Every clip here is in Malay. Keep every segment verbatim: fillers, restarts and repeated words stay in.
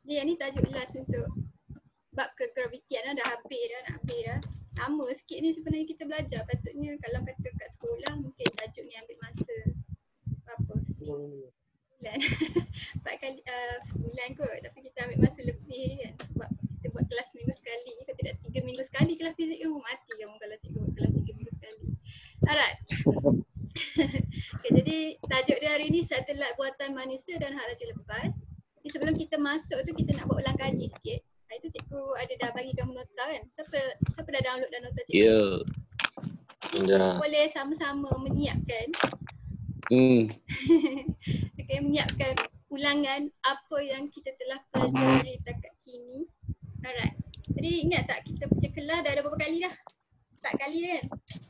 Dia ni tajuk last untuk bab kegravitian dah, dah habis dah, nak habis dah. Lama sikit ni sebenarnya kita belajar. Patutnya kalau kata kat sekolah mungkin tajuk ni ambil masa berapa? Sebulan. Empat kali uh, sebulan kot. Tapi kita ambil masa lebih kan. Sebab kita buat kelas minggu sekali. Kalau tidak tiga minggu sekali kelas fizik kamu mati kamu kalau cikgu buat kelas tiga minggu sekali. Alright. Okay, jadi tajuk dia hari ni satelit buatan manusia dan hak laju lepas. Jadi sebelum kita masuk tu kita nak buat ulang kaji sikit. Hari tu cikgu ada dah bagi kamu nota kan? Siapa siapa dah download dah nota cikgu? Ya. Yeah. Boleh sama-sama menyiapkan. Hmm. Okay, menyiapkan ulangan apa yang kita telah pelajari dekat kini. Alright. Jadi ingat tak kita punya kelas dah ada berapa kali dah? Empat kali kan?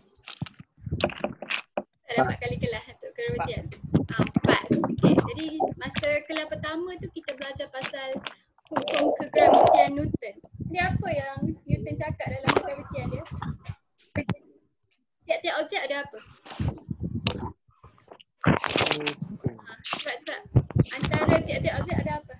Tak ada empat kali kelas untuk kegravitian. Ah, empat. Okay. Jadi masa kelas pertama tu kita belajar pasal hukum kegravitian Newton. Jadi apa yang Newton cakap dalam kegravitian dia? Tiap-tiap objek ada apa? Ha, cepat-cepat. Antara tiap-tiap objek ada apa?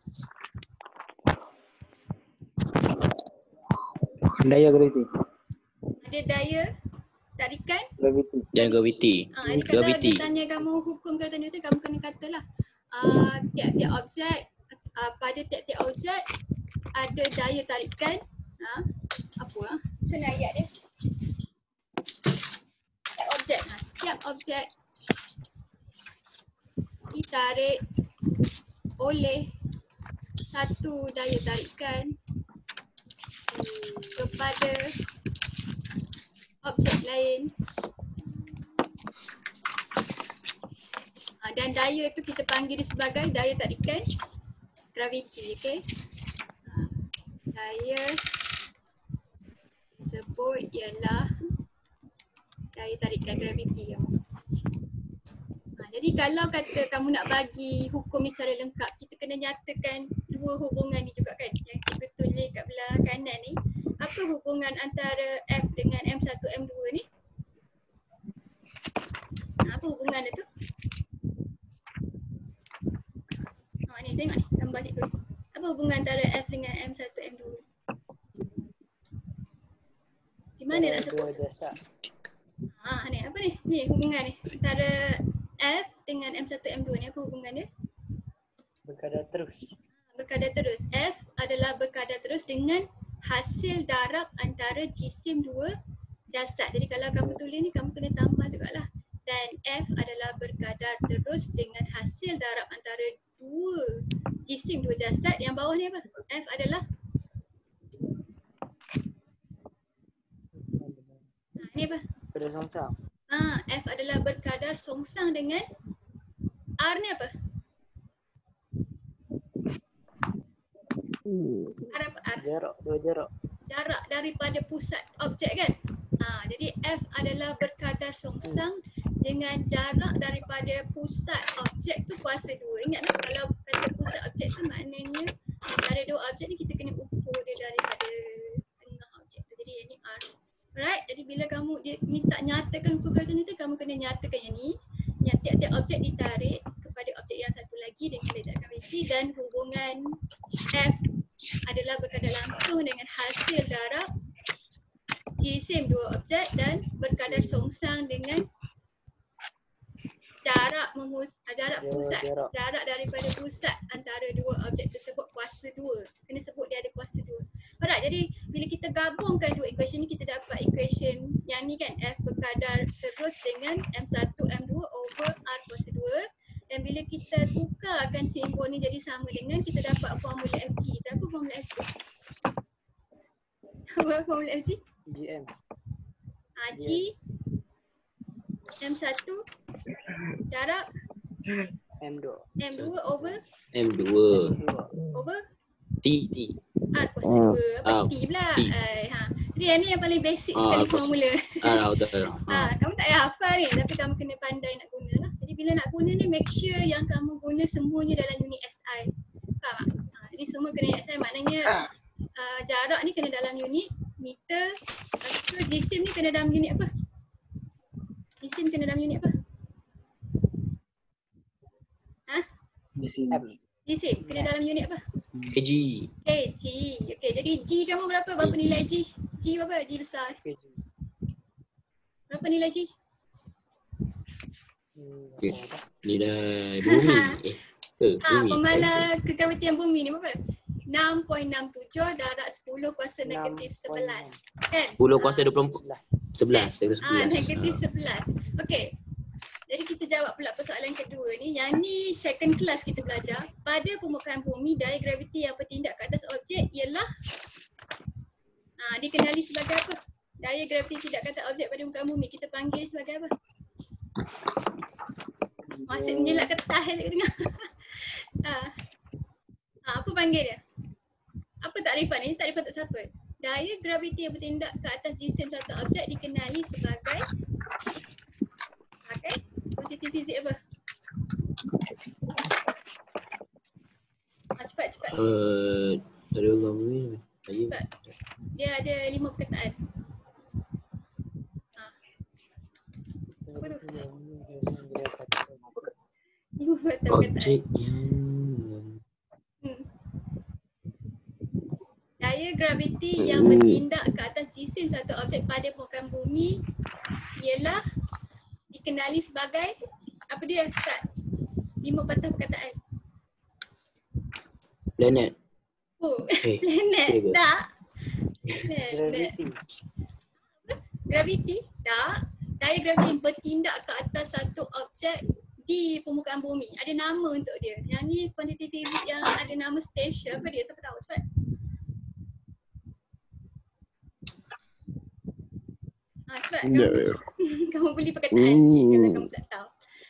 Daya graviti. Ada daya tarikan Graviti. Dan graviti. Ah, jadi kalau Graviti. dia tanya kamu hukum kegravitian Newton, kamu kena katalah uh, tiap-tiap objek, uh, pada tiap-tiap objek ada daya tarikan. Ha, apa ah? Macam mana ayat dia? Setiap objek, ha, setiap objek ditarik oleh satu daya tarikan kepada objek lain. Ha, dan daya tu kita panggil dia sebagai daya tarikan graviti, okey. Ha, daya disebut ialah daya tarikan graviti kamu. Ha, jadi kalau kata kamu nak bagi hukum ni secara lengkap, kita kena nyatakan dua hubungan ni juga kan, yang kita tulis kat belah kanan ni. Apa hubungan antara F dengan M satu M dua ni? Ha, apa hubungan dia tu? Ha, ni tengok ni gambar cikgu. Apa hubungan antara F dengan M satu M dua? Di mana nak sebut? Ha, ni apa ni? Ni hubungan ni antara F dengan M satu M dua ni, apa hubungan dia? Berkadar terus. Berkadar terus. F adalah berkadar terus dengan hasil darab antara jisim dua jasad. Jadi kalau kamu tulis ni, kamu kena tambah jugalah. Dan F adalah berkadar terus dengan hasil darab antara dua jisim dua jasad. Yang bawah ni apa? F adalah? Ha, ni apa? Berkadar songsang. Ah, F adalah berkadar songsang dengan R ni apa? R apa? R. Jarak, dua jarak. Jarak daripada pusat objek kan? Ha, jadi F adalah berkadar songsang dengan jarak daripada pusat objek tu kuasa dua. Ingat tak kalau kata pusat objek tu maknanya dari dua objek ni kita kena ukur dia daripada tengah objek tu. Jadi yang ni R. Right? Jadi bila kamu dia minta nyatakan hukum kegravitian Newton, kamu kena nyatakan yang ni. Yang tiap-tiap objek ditarik kepada objek yang satu lagi dengan daya tarik graviti, dan hubungan F adalah berkadar langsung dengan hasil darab jisim dua objek dan berkadar songsang dengan jarak memus jarak pusat jarak. jarak daripada pusat antara dua objek tersebut kuasa dua. Kena sebut dia ada kuasa dua. Alright, jadi bila kita gabungkan dua equation ni, kita dapat equation yang ni kan, F berkadar terus dengan M satu M dua over R kuasa dua. Dan bila kita tukarkan simbol ni jadi sama dengan, kita dapat formula F G. Apa formula F G? Apa formula F G? G M. Ha, G M satu darab M dua. M dua over M dua. over T. T. R kuasa dua. Apa Ah, T pula? T. Uh, ha. Jadi yang ni yang paling basic Ah, sekali kuasa- formula. Ah, betul. Ha, kamu tak payah hafal ni, tapi kamu kena pandai nak guna lah. Jadi bila nak guna ni, make sure yang kamu guna semuanya dalam unit S I. Faham tak? Ha, ini semua kena S I, maknanya uh, jarak ni kena dalam unit meter. Lepas tu jisim ni kena dalam unit apa? Jisim kena dalam unit apa? Ha? Di sini. Jisim kena dalam unit apa? A G. Okay, G. Okay, jadi G kamu berapa? Berapa nilai G? G berapa? G besar. Okay. Berapa nilai G? Hmm, Okay. apa dah? Nilai bumi. Eh, ke Ah, bumi. pemala kegrawitian bumi ni berapa? enam perpuluhan enam tujuh darab sepuluh kuasa negatif sebelas. Kan? sepuluh kuasa dua puluh empat. Sebelah. sebelas. Saya Ah, sebelas. negatif sebelas. Okay. Jadi kita jawab pula persoalan kedua ni. Yang ni second class kita belajar. Pada permukaan bumi, daya graviti yang bertindak ke atas objek ialah ah, dikenali sebagai apa? Daya graviti tidak ke atas objek pada permukaan bumi. Kita panggil sebagai apa? Masih menjelak kertas saya dengar. ah. ah, apa panggil dia? Apa takrifan ni? Takrifan untuk siapa? Daya graviti yang bertindak ke atas jisim satu objek dikenali sebagai sebagai kuantiti fizik apa? Ah, cepat cepat. Uh, ada orang ni. Saya Cepat. Dia ada lima perkataan. Ah, apa tu? Lima perkataan. objek yang Hmm. Daya graviti yang bertindak ke atas jisim satu objek pada permukaan bumi ialah dikenali sebagai apa dia? Kat lima patah perkataan. planet. Oh, Eh, planet betul ke? tak? Planet. Gravity. Graviti tak? Daya graviti yang bertindak ke atas satu objek di permukaan bumi. Ada nama untuk dia. Yang ni kuantiti fizik yang ada nama special. Apa dia? Siapa tahu? Cepat. Ah, cepat. Kamu, kamu beli perkataan sikit kalau kamu tak tahu.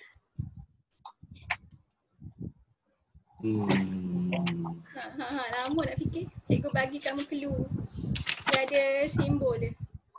Hmm. Ha, ha, ha. Lama nak fikir. Cikgu bagi kamu clue. Dia ada simbol dia.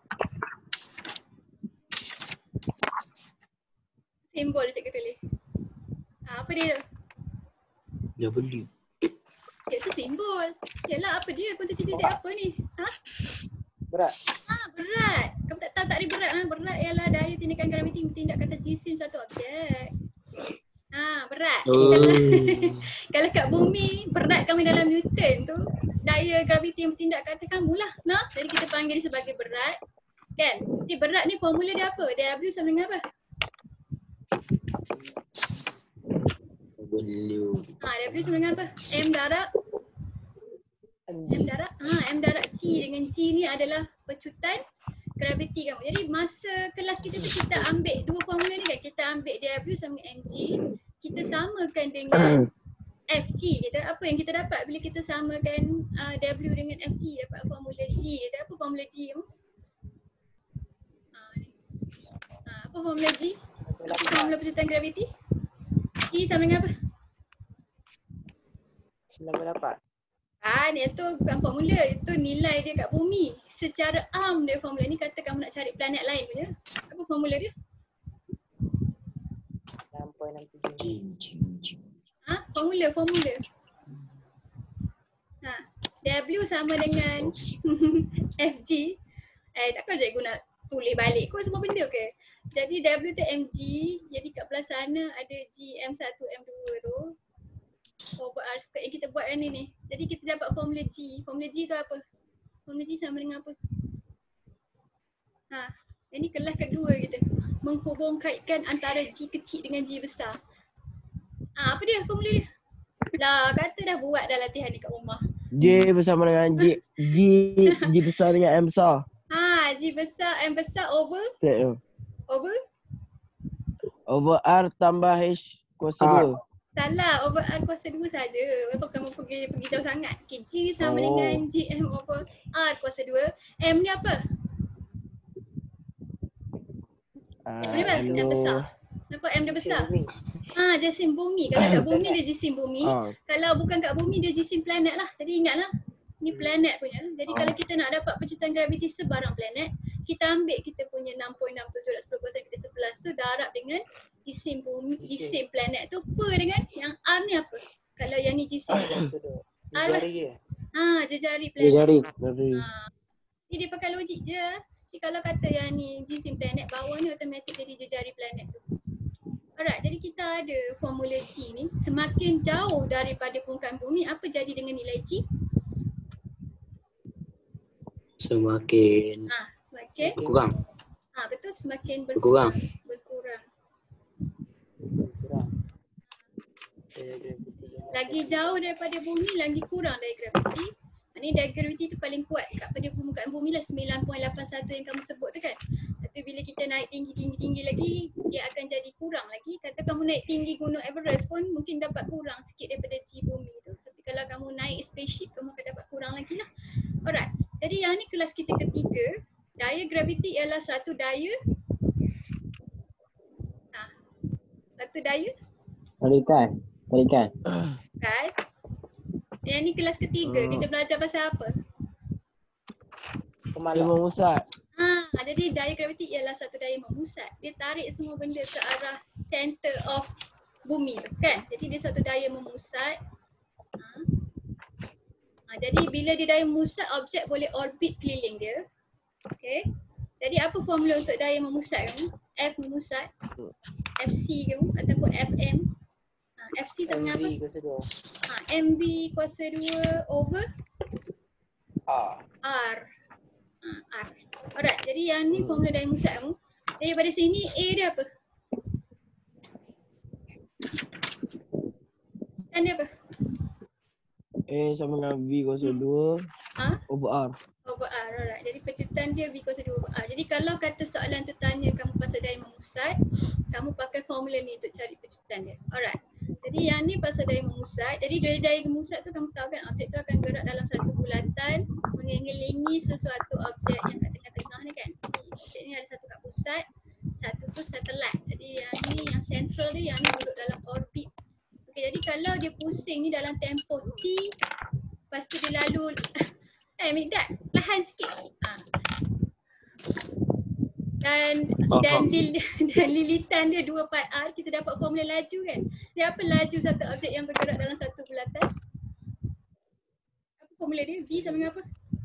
Simbol dia cikgu tulis. Ha, apa dia? W. Dia tu simbol. Yalah apa dia? Kuantiti fizik apa ni? Ha? Berat. Ha, berat. Kamu tak tahu tak ada berat. Ha? Berat ialah daya tindakan graviti yang bertindak ke atas jisim satu objek. Ha, berat. Oh. Kalau, kalau kat bumi, berat kamu dalam Newton tu, daya graviti yang bertindak ke atas kamu lah. Nah, jadi kita panggil dia sebagai berat. Kan? Jadi berat ni formula dia apa? W sama dengan apa? W. Ha, W sama dengan apa? M darab M M G. darab ha, M darab G dengan G ni adalah pecutan graviti kamu. Jadi masa kelas kita tu kita ambil dua formula ni kan. Kita ambil W sama dengan M G. Kita samakan dengan F G kita. Apa yang kita dapat bila kita samakan uh, W dengan F G? Dapat formula G. Ada apa formula G kamu? Ha, ni. Ha, apa formula G? Apa formula pecutan graviti? G sama dengan apa? sembilan puluh lapan. Ah, ni tu bukan formula, itu nilai dia kat bumi. Secara am dia formula ni, kata kamu nak cari planet lain punya. Apa formula dia? enam perpuluhan enam tujuh. Jing, jing, jing. Ha? Formula, formula. Ha, W sama dengan F G. Eh, takkan cikgu nak tulis balik kau semua benda ke? Jadi W tu M G, jadi kat belah sana ada G M satu M dua tu. Over R square yang kita buat yang ni ni. Jadi kita dapat formula G. Formula G tu apa? Formula G sama dengan apa? Ha, ini kelas kedua kita. Menghubung kaitkan antara G kecil dengan G besar. Ha, apa dia formula dia? Lah, kata dah buat dah latihan ni kat rumah. J bersama dengan G, G, G besar dengan M besar. Ha, G besar, M besar over? Tak tahu. Over? Over R tambah H kuasa R. dua. Salah, over R kuasa dua saja. Kenapa kamu pergi pergi jauh sangat? Okay, G sama Oh. dengan G M over R kuasa dua. M ni apa? M ni apa? M besar. Kenapa M dia besar? Bumi. Ha, jisim bumi. Kalau kat bumi dia jisim bumi. Ah. Kalau bukan kat bumi dia jisim planet lah. Jadi ingatlah. Ni planet punya. Jadi Ah. kalau kita nak dapat pecutan graviti sebarang planet, kita ambil kita punya enam perpuluhan enam tujuh darab sepuluh kuasa negatif sebelas tu darab dengan jisim bumi, jisim planet tu per dengan yang R ni apa? Kalau yang ni jisim. Sudah. Alah. Jari dia. Ha, jejari Dia planet. jari. Dari Ha. Jadi dia pakai logik je. Jadi kalau kata yang ni jisim planet bawah ni automatik jadi jejari planet tu. Alright, jadi kita ada formula G ni. Semakin jauh daripada permukaan bumi, apa jadi dengan nilai G? Semakin Ha, semakin berkurang. ha, betul, semakin Berkurang. berkurang. Berkurang. Kurang. Daya graviti yang Lagi jauh daripada bumi, lagi kurang daya graviti. Maknanya daya graviti tu paling kuat kat pada permukaan bumi lah, sembilan perpuluhan lapan satu yang kamu sebut tu kan. Tapi bila kita naik tinggi-tinggi-tinggi lagi, dia akan jadi kurang lagi. Kata kamu naik tinggi Gunung Everest pun mungkin dapat kurang sikit daripada G bumi tu. Tapi kalau kamu naik spaceship, kamu akan dapat kurang lagi lah. Alright, jadi yang ni kelas kita ketiga. Daya graviti ialah satu daya. Ha, satu daya Tarikan. Tarikan. kan. Yang ni kelas ketiga. Hmm. Kita belajar pasal apa? Dia pemalas. memusat. Ha, jadi daya graviti ialah satu daya memusat. Dia tarik semua benda ke arah center of bumi tu kan. Jadi dia satu daya memusat. Ha. Ha, jadi bila dia daya memusat, objek boleh orbit keliling dia. Okay. Jadi apa formula untuk daya memusat kamu? F memusat, F C kamu ataupun F M. Ha, F C sama dengan apa? M V kuasa dua. Ha, M V kuasa dua over R. R. Ha, R. Alright, jadi yang ni formula daya memusat kamu. Jadi daripada sini A dia apa? Kan dia apa? A sama dengan V kuasa dua Ha? over R. Over R, alright. Jadi pecutan dia V kuasa dua over R. Jadi kalau kata soalan tu tanya kamu pasal daya memusat, kamu pakai formula ni untuk cari pecutan dia. Alright. Jadi yang ni pasal daya memusat. Jadi dari daya memusat tu kamu tahu kan objek tu akan gerak dalam satu bulatan mengelilingi sesuatu objek yang kat tengah-tengah ni kan. Objek ni ada satu kat pusat, satu tu satelit. Jadi yang ni yang central dia, yang ni duduk dalam orbit. Okey, jadi kalau dia pusing ni dalam tempoh T, lepas tu dia lalu eh Mikdad, lahan sikit. Ha. Dan dan, lil, dan lilitan dia dua pi R, kita dapat formula laju kan. Dia apa laju satu objek yang bergerak dalam satu bulatan? Apa formula dia? V sama dengan apa?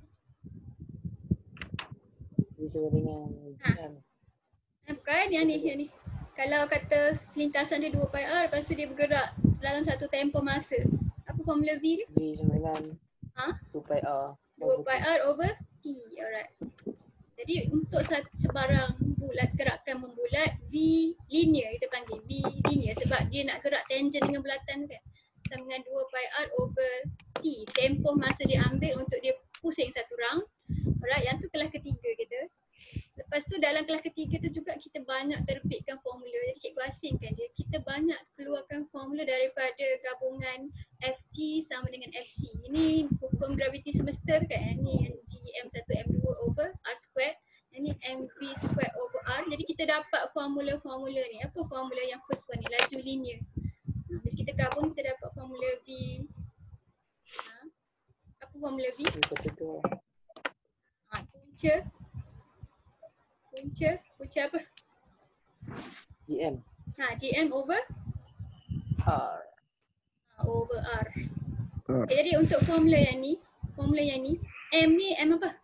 V sama dengan Ha. G M. Eh, bukan yang ni, yang ni. Kalau kata lintasan dia dua pi R, lepas tu dia bergerak dalam satu tempoh masa. Apa formula V dia? V sama dengan Ha? two pi R. dua pi R over T. Alright. Jadi untuk satu sebarang bulat, gerakan membulat, V linear kita panggil. V linear sebab dia nak gerak tangent dengan bulatan tu kan. Sama dengan dua pi R over T. Tempoh masa dia ambil untuk dia pusing satu round. Alright, yang tu kelas ketiga kita. Lepas tu dalam kelas ketiga tu juga kita banyak terbitkan formula. Jadi cikgu asingkan dia. Kita banyak keluarkan formula daripada gabungan F G sama dengan F C. Ini hukum graviti semesta kan. Ini G M satu M dua over R squared. Ini M V squared over R. Jadi kita dapat formula-formula ni. Apa formula yang first one ni? Laju linear. Ha, jadi kita gabung kita dapat formula V. Ha. Apa formula V? V kuasa dua. Ha, punca. Punca. Punca apa? G M. Ha, G M over R. ha, over R. R. Okay, jadi untuk formula yang ni, formula yang ni, M ni M apa?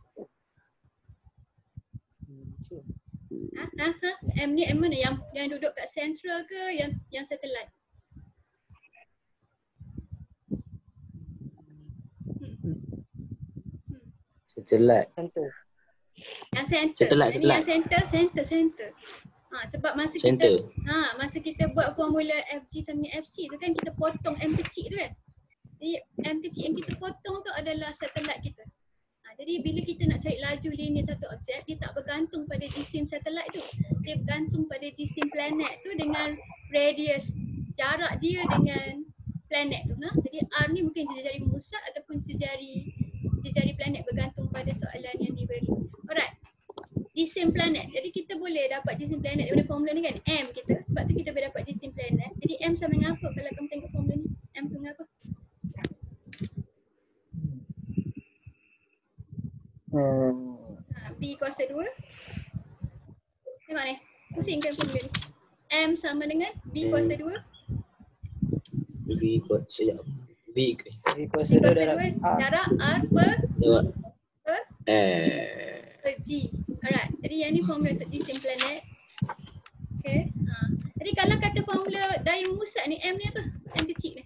Hmm, so. Ha, ha, ha? M ni M mana? Yang yang duduk kat central ke yang yang satelit? Hmm. Hmm. Satelit. Center. Yang center. Satelit, Yang ni satelit. yang center, center, center. Ha, sebab masa Center. kita ha, masa kita buat formula F G sama dengan F C tu kan kita potong M kecil tu kan. Jadi M kecil yang kita potong tu adalah satelit kita. Ha, jadi bila kita nak cari laju linear satu objek, dia tak bergantung pada jisim satelit tu. Dia bergantung pada jisim planet tu dengan radius jarak dia dengan planet tu. Nah. Jadi R ni mungkin jejari memusat ataupun jejari jejari planet bergantung pada soalan yang diberi. Alright. Jisim planet. Jadi kita boleh dapat jisim planet daripada formula ni kan. M kita. Sebab tu kita boleh dapat jisim planet. Jadi M sama dengan apa kalau kamu tengok formula ni? M sama dengan apa? Hmm. Ha, V kuasa dua. Tengok ni. Pusingkan formula ni. M sama dengan V kuasa dua. V kuat sejak V ke? V kuasa V dua kuasa darab dua R. darab R per, Tengok. per, Eh. per G. Alright. Jadi yang ni formula untuk jisim planet. Okay. Ha. Jadi Jadi kalau kata formula daya memusat ni, M ni apa? M kecil ni.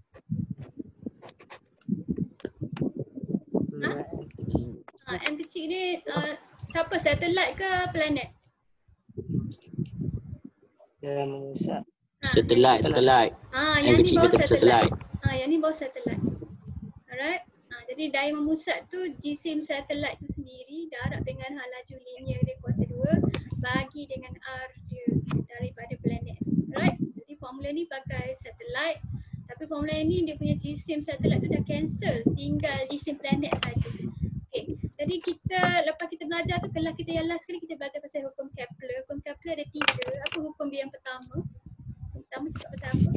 Ha? Ha, M kecil ni uh, siapa? Satelit ke planet? Dalam memusat. Satelit, satelit. Ah, Yang yang ni kecil bawah betul satelit. satelit. Ah, yang ni bawah satelit. Alright. Ah, jadi daya memusat tu jisim satelit tu sendiri darab dengan hal laju linear dia kuasa dua bagi dengan R dia daripada planet. Alright. Jadi formula ni pakai satelit, tapi formula ni dia punya jisim satelit tu dah cancel, tinggal jisim planet saja. Okay. Jadi kita lepas kita belajar tu, kelas kita yang last kali kita belajar pasal hukum Kepler. Hukum Kepler ada tiga. Apa hukum dia yang pertama? Yang pertama cakap pasal apa?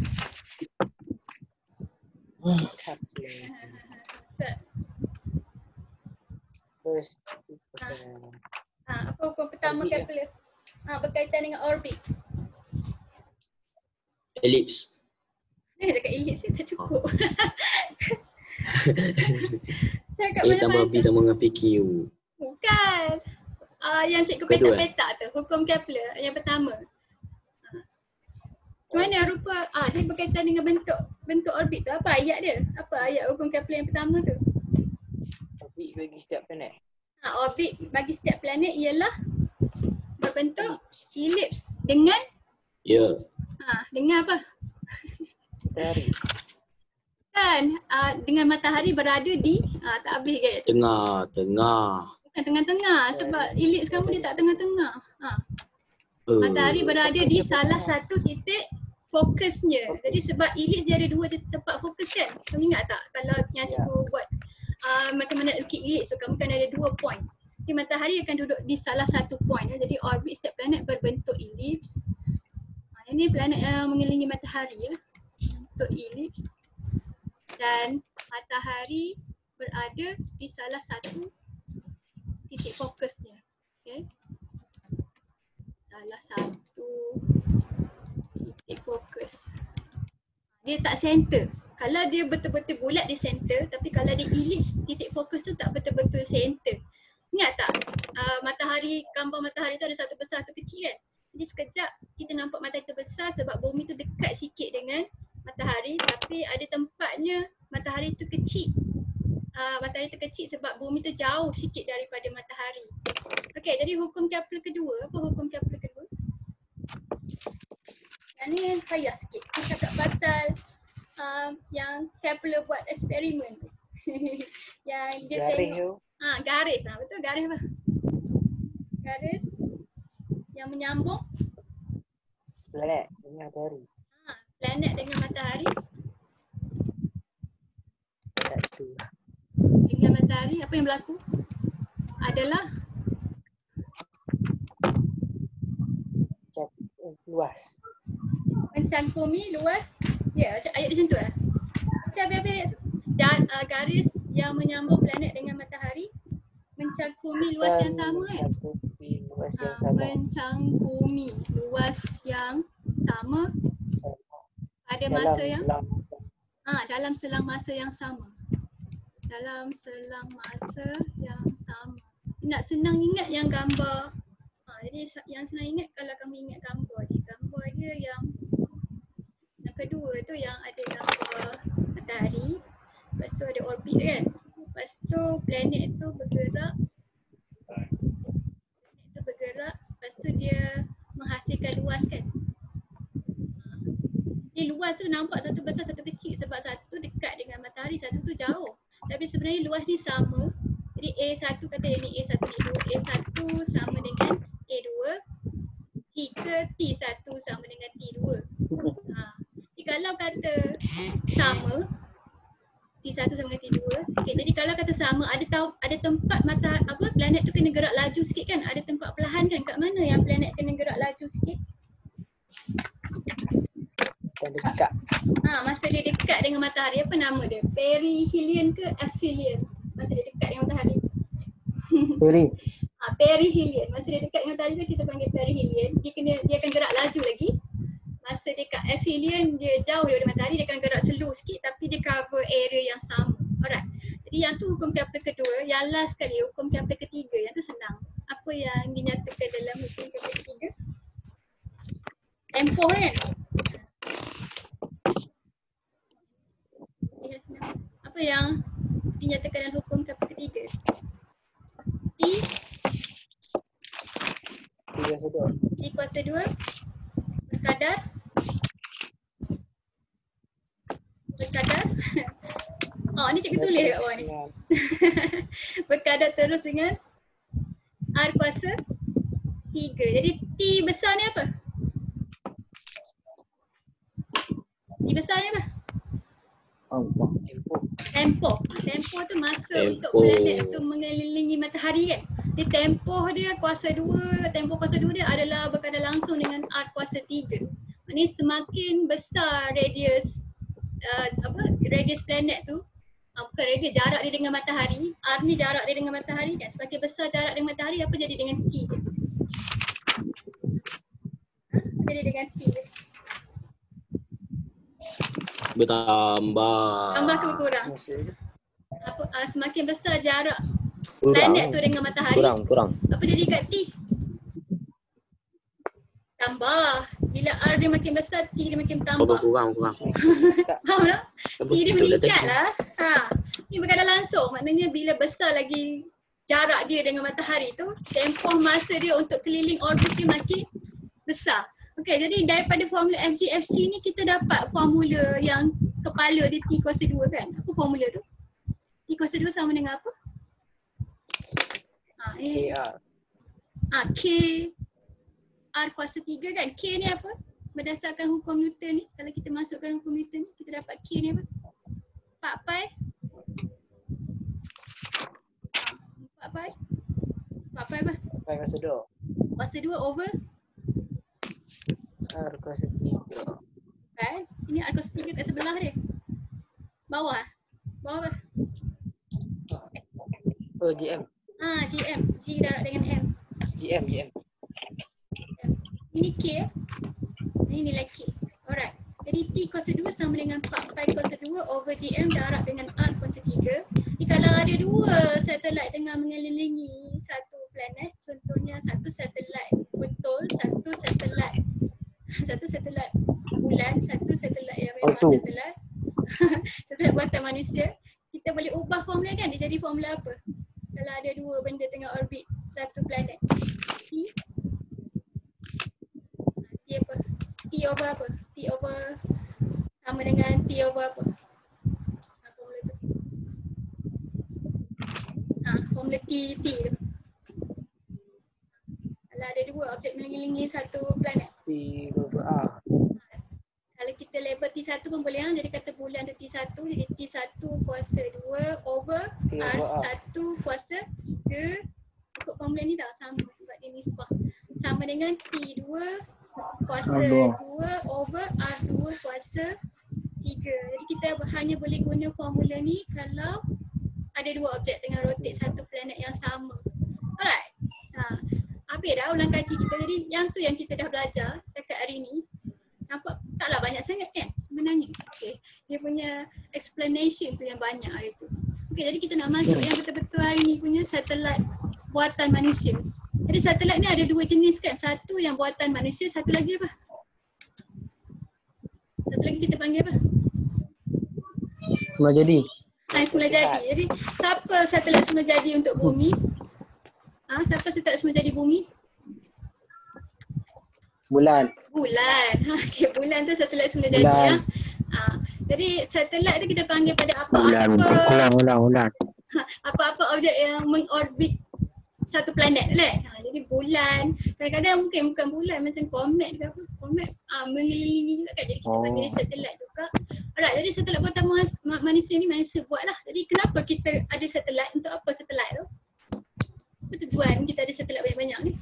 Kepler. Sebab First. Ha, apa hukum pertama Orbit Kepler? Ha, berkaitan dengan orbit. Ellipse. Eh, dekat ellipse tak cukup. Cakap A tambah mana-mana. B sama dengan P Q. Bukan. Uh, yang cikgu Bukan tu, eh? petak-petak tu, hukum Kepler yang pertama. Ha. Mana rupa, ah dia berkaitan dengan bentuk bentuk orbit tu. Apa ayat dia? Apa ayat hukum Kepler yang pertama tu? Orbit bagi setiap planet. Ha, orbit bagi setiap planet ialah berbentuk ellipse dengan Ya. ha, dengan apa? Matahari. Kan uh, dengan matahari berada di uh, tak habis kan? Tengah, tengah. Bukan tengah-tengah sebab ellipse kamu dia tak tengah-tengah. Ha. Uh, Matahari berada di salah satu titik fokusnya. Jadi sebab ellipse dia ada dua tempat fokus kan? Kamu ingat tak kalau yang cikgu buat uh, macam mana nak lukis ellipse tu, kamu kan ada dua point. Jadi matahari akan duduk di salah satu point ya. Jadi orbit setiap planet berbentuk ellipse. Ha, ini planet yang mengelilingi matahari ya. Bentuk ellipse. Dan matahari berada di salah satu titik fokusnya. Okay. Salah satu titik fokus. Dia tak center. Kalau dia betul-betul bulat dia center, tapi kalau dia ellipse titik fokus tu tak betul-betul center. Ingat tak? Uh, matahari, gambar matahari tu ada satu besar satu kecil kan? Jadi sekejap kita nampak matahari tu besar sebab bumi tu dekat sikit dengan matahari, tapi ada tempatnya matahari tu kecil. Uh, matahari tu kecil sebab bumi tu jauh sikit daripada matahari. Okey, jadi hukum Kepler kedua, apa hukum Kepler kedua? Yang ni payah sikit. Kita cakap pasal um, yang Kepler buat eksperimen tu. Yang dia Garis tengok tu. ha, garis, ha, betul garis apa? Garis yang menyambung Planet dengan matahari. ha, planet dengan matahari. Satu. Dengan matahari, apa yang berlaku? Adalah Cak, eh, luas. mencangkumi luas. Ya, macam ayat dia macam tu lah. Macam apa-apa ayat tu? Ja- uh, garis yang menyambung planet dengan matahari mencangkumi luas yang sama kan? Mencangkumi luas yang Ha, sama. mencangkumi luas yang sama Sama. pada Dalam masa yang selang ah ha, dalam selang masa yang sama. Dalam selang masa yang sama. Nak senang ingat yang gambar. Ha, jadi yang senang ingat kalau kamu ingat gambar ni. Gambar dia yang yang kedua tu yang ada gambar matahari. Lepas tu ada orbit kan. Lepas tu planet tu bergerak. Planet tu bergerak. Lepas tu dia menghasilkan luas kan. Jadi luas tu nampak satu besar satu kecil sebab satu dekat dengan matahari, satu tu jauh. Tapi sebenarnya luas ni sama. Jadi A satu kata ni A satu ni dua, A satu sama dengan A dua, jika T satu sama dengan T dua. Ha. Jadi kalau kata sama, T satu sama dengan T dua. Okay, jadi kalau kata sama, ada tahu ada tempat mata apa planet tu kena gerak laju sikit kan? Ada tempat perlahan kan? Kat mana yang planet kena gerak laju sikit? dan dekat. Ha, masa dia dekat dengan matahari, apa nama dia? Perihelion ke aphelion? Masa dia dekat dengan matahari. Sorry. Ha, perihelion. Masa dia dekat dengan matahari tu kita panggil perihelion. Dia kena dia akan gerak laju lagi. Masa dekat aphelion dia jauh daripada matahari, dia akan gerak slow sikit tapi dia cover area yang sama. Alright. Jadi yang tu hukum Kepler kedua, yang last sekali hukum Kepler ketiga, yang tu senang. Apa yang dinyatakan dalam hukum Kepler ketiga? Tempoh kan? Apa yang dinyatakan dalam hukum tahap ketiga? T Tiga sedut. T kuasa dua berkadar berkadar oh ni cikgu tulis kat bawah ni. Dengan Berkadar terus dengan R kuasa tiga. Jadi T besar ni apa? T besar ni apa? Allah. tempoh. Tempoh. Tempoh tu masa Tempoh. untuk planet tu mengelilingi matahari kan. Jadi tempoh dia kuasa dua, tempoh kuasa dua dia adalah berkadar langsung dengan R kuasa tiga. Maknanya semakin besar radius uh, apa radius planet tu, uh, bukan radius, jarak dia dengan matahari. R ni jarak dia dengan matahari kan. Semakin besar jarak dengan matahari, apa jadi dengan T dia? Ha? Apa jadi dengan T dia? Bertambah. Tambah ke berkurang? Maksud dia. Apa, uh, semakin besar jarak Kurang. planet tu dengan matahari, Kurang, kurang. apa jadi kat T? Tambah. Bila R dia makin besar, T dia makin Oh, bertambah. kurang, kurang. Faham tak? T dia meningkat lah. Ha. Ni berkadar langsung. Maknanya bila besar lagi jarak dia dengan matahari tu, tempoh masa dia untuk keliling orbit dia makin besar. Okey, jadi daripada formula F G F C ni kita dapat formula yang kepala dia T kuasa dua kan? Apa formula tu? T kuasa dua sama dengan apa? Ha, ni. K R. Ah, K R kuasa tiga kan? K ni apa? Berdasarkan hukum Newton ni, kalau kita masukkan hukum Newton ni, kita dapat K ni apa? empat pi. Ah, empat pi. empat pi apa? Pi kuasa dua. Kuasa dua over R kuasa tiga. kan? Ini R kuasa tiga kat sebelah dia. Bawah. Bawah apa? Oh, G M. Ah, G M. G darab dengan M. G M, G M. Ini K eh? Ini nilai K. Alright. Jadi T kuasa dua sama dengan empat pi kuasa dua over G M darab dengan R kuasa tiga. Jadi kalau ada dua satelit tengah mengelilingi satu planet, contohnya satu satelit betul, satu satelit satu satelit bulan, satu satelit yang memang Palsu. satelit satelit buatan manusia, kita boleh ubah formula kan? Dia jadi formula apa? Kalau ada dua benda tengah orbit satu planet. T T apa? T over apa? T over sama dengan T over apa? Ha, formula tu. Ha, formula T, T tu. Kalau ada dua objek mengelilingi satu planet. T over R. Kalau kita label T satu pun boleh kan? Jadi kata bulan tu T satu, jadi T satu kuasa dua over T R over R. satu kuasa tiga. Ikut formula ni dah sama sebab dia nisbah. Sama dengan T dua kuasa R dua. dua over R dua kuasa tiga. Jadi kita hanya boleh guna formula ni kalau ada dua objek tengah rotate satu planet yang sama. Alright. Ha. Habis dah ulang kaji kita. Jadi yang tu yang kita dah belajar dekat hari ni. Nampak taklah banyak sangat kan sebenarnya. Okay. Dia punya explanation tu yang banyak hari tu. Okay, jadi kita nak masuk yang betul-betul hari ni punya satelit buatan manusia. Jadi satelit ni ada dua jenis kan. Satu yang buatan manusia, satu lagi apa? Satu lagi kita panggil apa? Semua jadi. Ha, semula jadi. Jadi siapa satelit semula jadi untuk bumi? Ha, siapa satelit semula jadi bumi? Bulan. Bulan. Ha, okay, bulan tu satelit semula jadi Bulan. ya. Ha, jadi satelit tu kita panggil pada Bulan. apa-apa Ulang, ulang, ulang. apa-apa objek yang mengorbit satu planet lah. Ha, jadi bulan, kadang-kadang mungkin bukan bulan macam komet ke apa. Komet ah, mengelilingi juga kan. Jadi kita Oh. panggil dia satelit juga. Alright, jadi satelit buatan mas- ma- manusia ni manusia buat lah. Jadi kenapa kita ada satelit? Untuk apa satelit tu? Apa tujuan kita ada satelit banyak-banyak ni?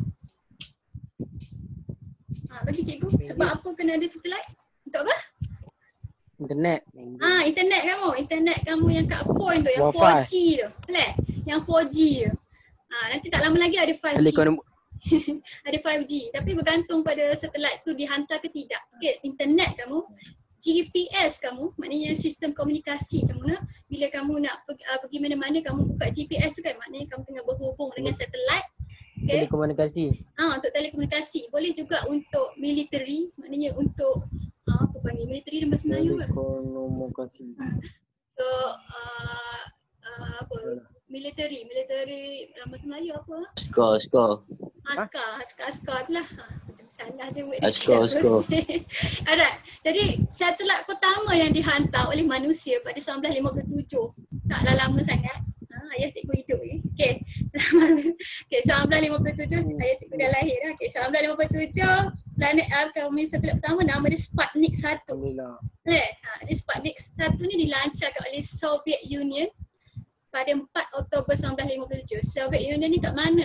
Ha, bagi cikgu, sebab apa kena ada satelit? Untuk apa? Internet. Ah, internet kamu, internet kamu yang kat phone tu, yang Wi-Fi. four G tu. Betul? Yang four G tu. Ah, nanti tak lama lagi ada five G. Telekom. Ada five G, tapi bergantung pada satelit tu dihantar ke tidak. Okay, internet kamu, G P S kamu, maknanya sistem komunikasi kamu nak, bila kamu nak pergi, uh, pergi mana-mana kamu buka G P S tu kan, maknanya kamu tengah berhubung dengan satelit. Okay. Telekomunikasi. Ah, untuk telekomunikasi. Boleh juga untuk military, maknanya untuk ah, apa panggil military dalam bahasa Melayu ke? Telekomunikasi. Untuk uh, uh, apa? Military, military dalam bahasa Melayu apa? Skor, skor. Askar, askar, askar tu lah. Ha, macam salah je buat Askar, askar. Alright, jadi satelit pertama yang dihantar oleh manusia pada seribu sembilan ratus lima puluh tujuh. Taklah lama sangat. Ha, ayah cikgu hidup lagi. Okay. Okay, seribu sembilan ratus lima puluh tujuh, ayah cikgu dah lahir dah. Okay, seribu sembilan ratus lima puluh tujuh, planet Earth kami satelit pertama nama dia Sputnik satu. Alhamdulillah. Boleh? Ha, jadi Sputnik satu ni dilancarkan oleh Soviet Union pada empat Oktober seribu sembilan ratus lima puluh tujuh. Soviet Union ni kat mana?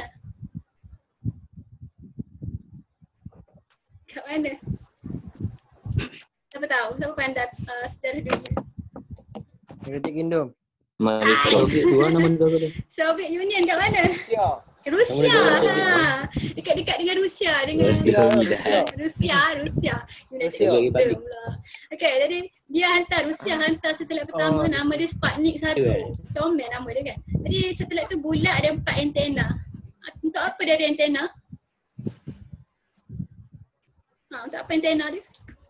Kat mana? Siapa tahu? Siapa pandai uh, sejarah dunia? United Kingdom. Mana Soviet tu lah nama negara tu. Soviet Union kat mana? Rusia. Rusia. Nama negara Soviet. Ha. Dekat-dekat dengan Rusia. Dengan Rusia. Rusia. Rusia. Rusia. United Rusia. Kingdom pula. Okay, jadi dia hantar, Rusia hantar satelit pertama Oh. nama dia Sputnik satu. Yeah. Comel nama dia kan. Jadi satelit tu bulat ada empat antena. Untuk apa dia ada antena? Ha, untuk apa antena dia?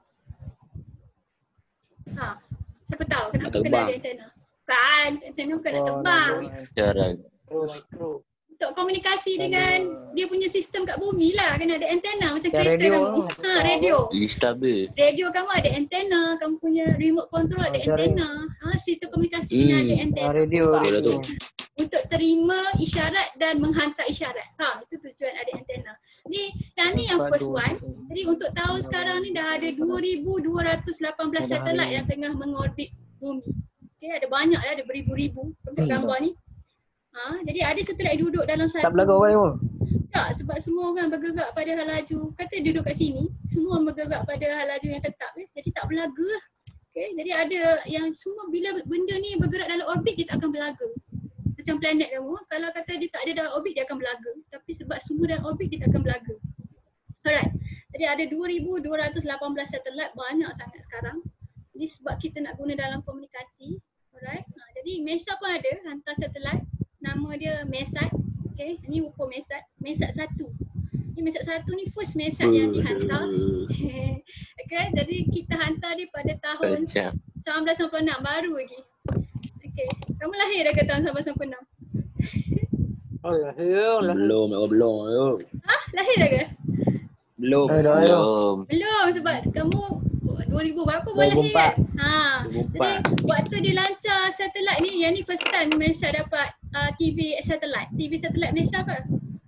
Ha, siapa tahu kenapa Nak kena terbang. ada antena? Bukan, antena bukan nak Oh, terbang. Cara. Mikro, mikro. Untuk komunikasi dengan dia punya sistem kat bumi lah. Kena ada antena macam Macam kereta radio kamu. lah. Ha, radio. Instabil. Radio kamu ada antena, kamu punya remote control ada Macam antena. Ha, sistem komunikasi kena Hmm. ada Ah, antena. radio. Boleh tu. Untuk terima isyarat dan menghantar isyarat. Ha, itu tujuan ada antena. Ni, yang ni yang first one. Jadi untuk tahun sekarang ni dah ada dua ribu dua ratus lapan belas Ada satelit hari. yang tengah mengorbit bumi. Okay, ada banyak lah, ada beribu-ribu untuk gambar ni. Ha, jadi ada satelit yang duduk dalam satu. Tak berlaku orang ni pun. Tak, sebab semua orang bergerak pada hal laju. Kata duduk kat sini, semua bergerak pada hal laju yang tetap. Eh. Jadi tak berlaga lah. Okay, jadi ada yang semua bila benda ni bergerak dalam orbit, dia tak akan berlaga. Macam planet kamu, kalau kata dia tak ada dalam orbit, dia akan berlaga. Tapi sebab semua dalam orbit, dia tak akan berlaga. Alright, jadi ada dua ribu dua ratus lapan belas satelit, banyak sangat sekarang. Jadi sebab kita nak guna dalam komunikasi. Alright, ha, jadi Mesa pun ada hantar satelit. Nama dia Mesat. Okay, ni ukur Mesat. Mesat satu. Ni Mesat satu ni first Mesat yang dihantar. Okay, jadi kita hantar dia pada tahun Macam. seribu sembilan ratus sembilan puluh enam, baru lagi. Okay, kamu lahir dah ke tahun seribu sembilan ratus sembilan puluh enam? Oh, lahir, lahir. Belum, aku belum. Ayo. Ah, lahir dah ke? Belum. Ayo, ayo. Belum. Belum, sebab kamu dua ribu berapa baru dua ribu lahir empat. kan? Ha. dua ribu Jadi empat. waktu dia lancar satelit ni, yang ni first time Malaysia dapat uh, T V satelit. T V satelit Malaysia apa?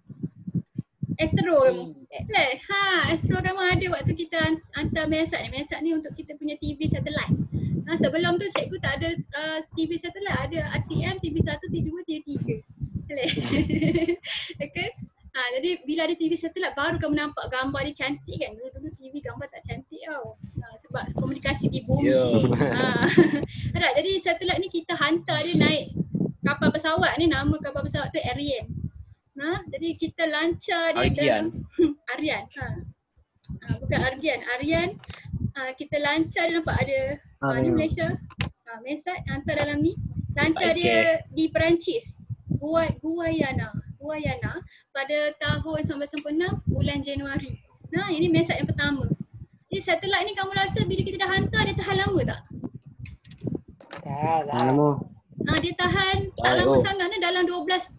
Astro kamu. Eh, ha, Astro kamu ada waktu kita han- hantar Mesat ni. Mesat ni untuk kita punya T V satelit. Ha, sebelum tu cikgu tak ada uh, T V satelit, ada R T M, T V satu, T V dua, T V tiga. Boleh? Okay. Ha, jadi bila ada T V satelit baru kamu nampak gambar dia cantik kan. Dulu-dulu T V gambar tak cantik tau. Ha, sebab komunikasi di bumi. Ya. Ha. Alright, jadi satelit ni kita hantar dia naik kapal pesawat ni, nama kapal pesawat tu Ariane. Ha, jadi kita lancar dia Aryan. dalam Arian. Ha. Ha, bukan Aryan, Arian. Ha, kita lancar dia, nampak ada ha, ni Arian. Malaysia. Ha, Mesat hantar dalam ni. Lancar Okay. dia di Perancis. Gua Guyana. Guyana pada tahun seribu sembilan ratus sembilan puluh enam bulan Januari. Nah, ini Mesat yang pertama. Jadi satelit ni kamu rasa bila kita dah hantar dia tahan lama tak? Dah, dah. Lama. Ha, dia tahan tak Tahan, lama oh. sangat ni, dalam dua belas